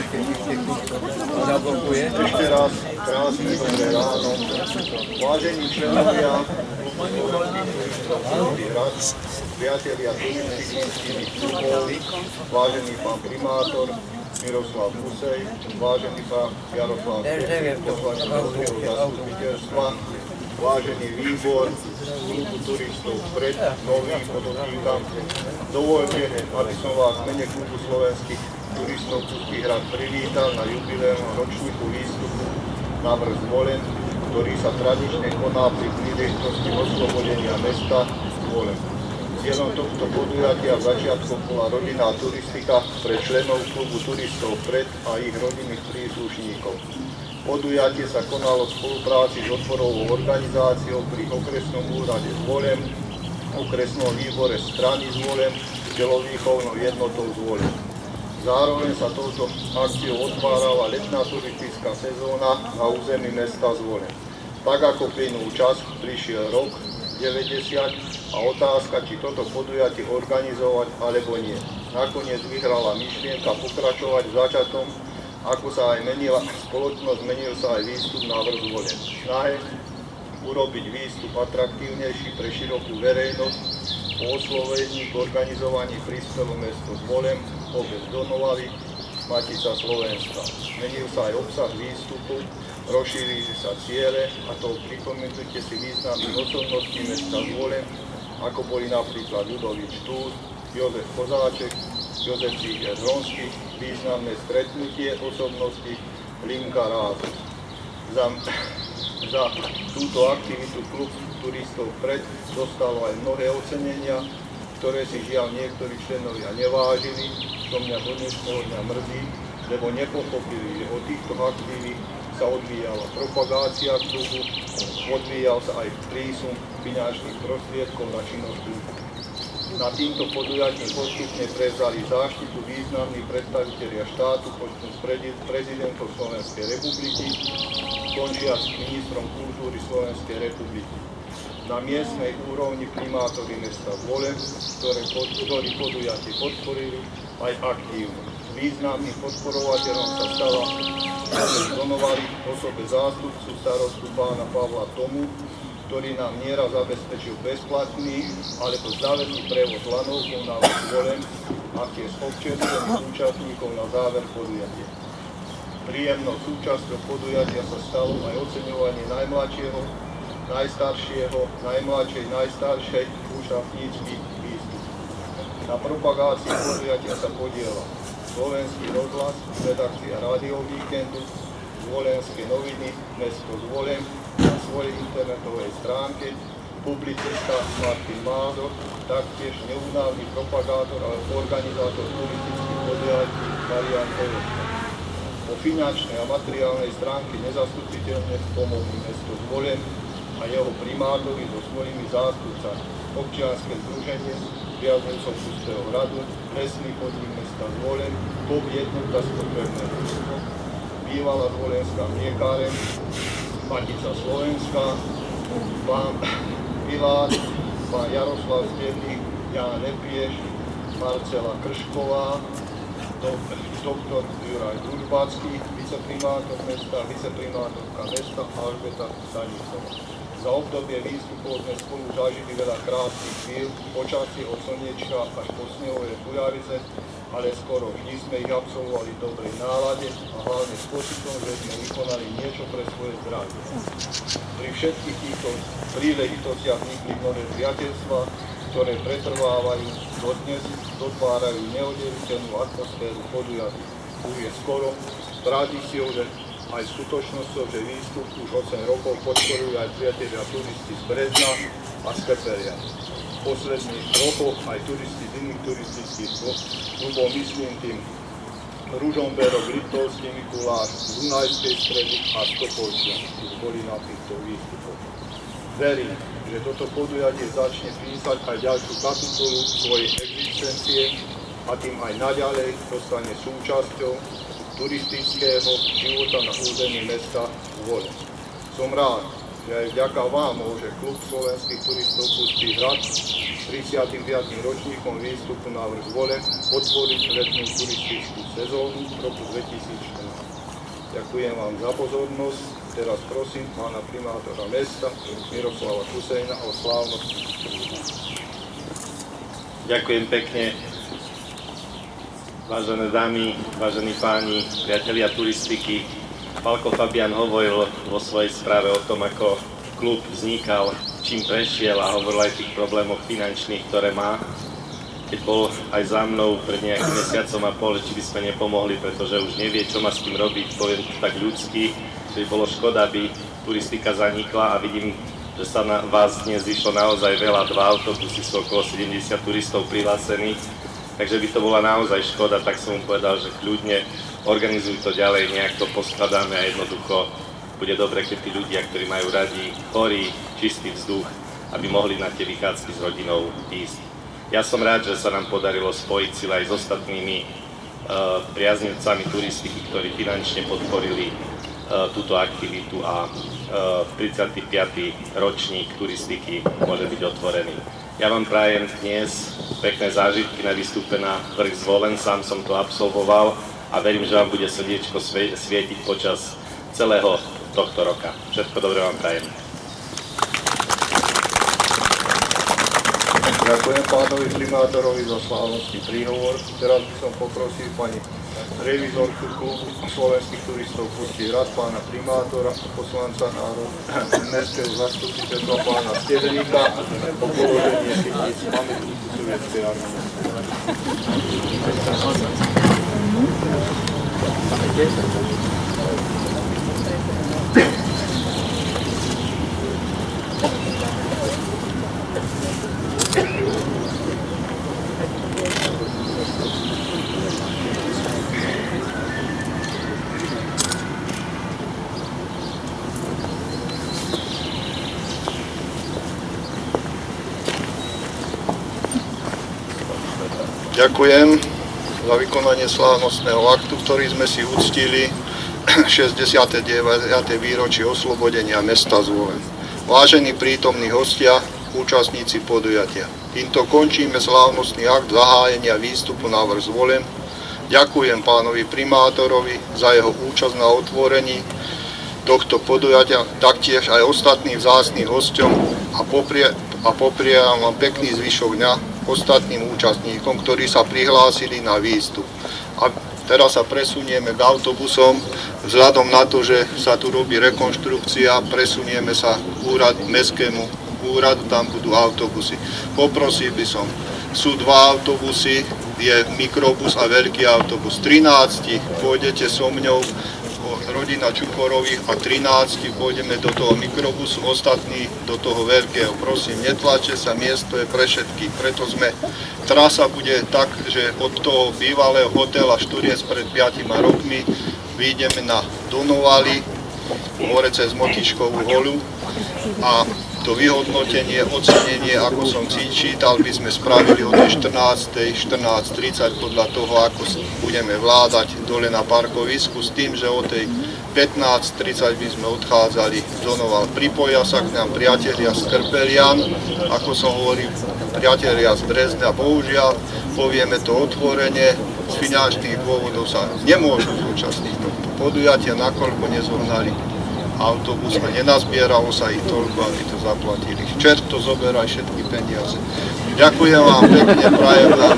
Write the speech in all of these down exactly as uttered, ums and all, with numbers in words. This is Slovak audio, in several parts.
zablokuje. Ešte raz krásne dobré ráno. Vážení členovia, priatelia turistických klubov, vážený pán primátor Miroslav Musej, vážený pán Jaroslav Stečík, poslanec Európskeho zastupiteľstva, vážený výbor klubu turistov Vpred, nový podotýkam. Dovoľte, aby som vás v mene klubu slovenských turistov Puský hrad privítal na jubilejnom ročníku výstupu na vrch Zvolen, ktorý sa tradične koná pri príležitosti oslobodenia mesta Zvolen. Cieľom tohto podujatia začiatkom bola rodinná turistika pre členov klubu turistov Vpred a ich rodinných príslušníkov. Podujatie sa konalo v spolupráci s odborovou organizáciou pri okresnom úrade Zvolen, okresnom výbore strany Zvolen, telovýchovnou jednotou Zvolen. Zároveň sa touto akciou otvárala letná turistická sezóna na území mesta Zvolen. Tak ako plynul čas, prišiel rok deväťdesiat a otázka, či toto podujatie organizovať alebo nie. Nakoniec vyhrala myšlienka pokračovať v začatom. Ako sa aj menila spoločnosť, menil sa aj výstup na vrch Zvolen. V snahe urobiť výstup atraktívnejší pre širokú verejnosť, po oslovení k organizovaní prispelo mesto Zvolen, obec Donovali, Matica Slovenska. Menil sa aj obsah výstupu, rozšírili sa ciele, a to pripomenujte si významných osobností mesta Zvolen, ako boli napríklad Ľudovíč Túr, Jozef Kozáček, Jozef Cíger-Hronsky, významné stretnutie osobnosti Linka Rázu. Za, za túto aktivitu klub turistov Vpred dostalo aj mnohé ocenenia, ktoré si žiaľ niektorí členovia nevážili, čo mňa do dnešného dňa mrzí, lebo nepochopili, že od týchto aktivít sa odvíjala propagácia klubu, odvíjal sa aj prísun finančných prostriedkov na činnosť klubu. Na týmto podujatí postupne prevzali záštitu významní predstavitelia štátu počnú s prezidentom Slovenskej republiky, končia s ministrom kultúry Slovenskej republiky. Na miestnej úrovni primátori mesta Zvolen, ktoré ktorí podujatie podporili, aj aktívne. Významným podporovateľom sa stala Donovali v osobe zástupcu starostu pána Pavla Tomu, ktorý nám nieraz zabezpečil bezplatný alebo záverný prevod lanovkov na Zvolen a tiež občerstvených účastníkov na záver podujatia. Príjemnou súčasťou podujatia sa stalo aj oceňovanie najmladšieho, najstaršieho, najmladšej, najstaršej účastníčky výstupu. Na propagácii podujatia sa podiela Slovenský rozhlas, redakcia Rádio Víkendu, Zvolenské noviny, mesto Zvolen, na svojej internetovej stránke, publicista Martin Mádor, taktiež neúnavný propagátor a organizátor turistických podujatí Marián Kojotka. Po finančnej a materiálnej stránke nezastupiteľne pomohli mesto Zvolen a jeho primátori so svojimi zástupcami, občianske združenie priaznencov Puského hradu, lesný podnik mesta Zvolen, T O P jednotka Spotrebného družstvo, bývalá zvolenská mliekáreň, Matica Slovenská, pán Pilát, pán Jaroslav Stečík, Ján Nepieš, Marcela Kršková, doktor Juraj Družbácky, viceprimátor mesta, viceprimátorka mesta Alžbeta Stanicová. Za obdobie výstupov sme spolu zažili veľa krásnych chvíľ, počasie od slnečka až po snehové bujarice, ale skoro vždy sme ich absolvovali v dobrej nálade a hlavne s pocitom, že sme vykonali niečo pre svoje zdravie. Pri všetkých týchto príležitostiach vznikli mnohé priateľstvá, ktoré pretrvávajú dodnes, dotvárajú neoddeliteľnú atmosféru podujatí. Už je skoro tradíciou, že aj skutočnosťou, že výstup už osem rokov podporujú aj priatelia turisti z Brezna a z Keperia. V posledných rokoch aj turisti z iných turistických klubov, myslím tým Ružomberok, Liptovský Mikuláš, z Dunajskej Stredy a Stopolčia, už boli na týchto výstupoch. Verím, že toto podujatie začne písať aj ďalšiu kapitolu svojej existencie a tým aj naďalej dostane súčasťou turistického života na území mesta Zvolen. Som rád, že aj vďaka vám môže klub slovenských turistov Puský hrad tridsiatym piatym ročníkom výstupu na vrch Zvolen otvoriť letnú turistickú sezónu v roku dvetisícštrnásť. Ďakujem vám za pozornosť. Teraz prosím pána primátora mesta Miroslava Kusejna o slávnostný príhovor. Ďakujem pekne. Vážené dámy, vážení páni, priatelia turistiky, Pálko Fabián hovoril vo svojej správe o tom, ako klub vznikal, čím prešiel a hovoril aj o tých problémoch finančných, ktoré má. Keď bol aj za mnou pred nejakým mesiacom a pol, či by sme nepomohli, pretože už nevie, čo má s tým robiť, poviem to tak ľudsky, že by bolo škoda, aby turistika zanikla, a vidím, že sa na vás dnes vyšlo naozaj veľa, dva autobusy, sú okolo sedemdesiat turistov prihlásených, takže by to bola naozaj škoda, tak som mu povedal, že kľudne organizuj to ďalej, nejak to poskladáme a jednoducho bude dobre, keď tí ľudia, ktorí majú radi chorý, čistý vzduch, aby mohli na tie vychádzky s rodinou ísť. Ja som rád, že sa nám podarilo spojiť sily aj s ostatnými uh, priaznivcami turistiky, ktorí finančne podporili uh, túto aktivitu a uh, tridsiaty piaty ročník turistiky môže byť otvorený. Ja vám prajem dnes pekné zážitky na výstupe na vrch Zvolen, sám som to absolvoval a verím, že vám bude srdiečko svietiť počas celého tohto roka. Všetko dobré vám prajem. Ďakujem pánovi primátorovi za slávnostný príhovor. Teraz by som poprosil pani revizorku klubu slovenských turistov Puský hrad, pána primátora, poslanca mestského zastupiteľstva, pána Stehríka, o položenie chytíc pamätníku sovietskej armády. Ďakujem za vykonanie slávnostného aktu, ktorý sme si uctili šesťdesiate deviate výročie oslobodenia mesta Zvolen. Vážení prítomní hostia, účastníci podujatia, týmto končíme slávnostný akt zahájenia výstupu na vrch Zvolen. Ďakujem pánovi primátorovi za jeho účasť na otvorení tohto podujatia, taktiež aj ostatným vzácnym hosťom a poprie, a poprievam vám pekný zvyšok dňa ostatným účastníkom, ktorí sa prihlásili na výstup. A teraz sa presunieme k autobusom. Vzhľadom na to, že sa tu robí rekonštrukcia, presunieme sa k úradu, mestskému úradu, tam budú autobusy. Poprosil by som, sú dva autobusy, je mikrobus a veľký autobus. trinásť pôjdete so mňou, rodina Čuporových, a trinásť pôjdeme do toho mikrobusu, ostatní do toho veľkého. Prosím, netlačte sa, miesto je pre všetkých, preto sme, trasa bude tak, že od toho bývalého hotela Šturiec pred piatimi rokmi vyjdeme na Donovali, hore cez Motičkovú holu, a to vyhodnotenie, ocenenie, ako som čítal, by sme spravili o tej štrnástej, štrnásť tridsať podľa toho, ako budeme vládať dole na parkovisku, s tým, že o tej pätnásť tridsať by sme odchádzali z Donoval. Pripoja sa k nám priatelia z Krpelian, ako som hovoril, priatelia z Brezna. Bohužiaľ, povieme to otvorene, z finančných dôvodov sa nemôžu zúčastniť tohto podujatia, nakoľko nezohnali autobus a nenazbieralo sa ich toľko, aby to zaplatili. Čert to zoberaj všetky peniaze. Ďakujem vám pekne, prajem vám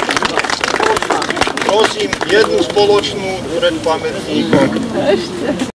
prosím jednu spoločnú pred pamätníkom.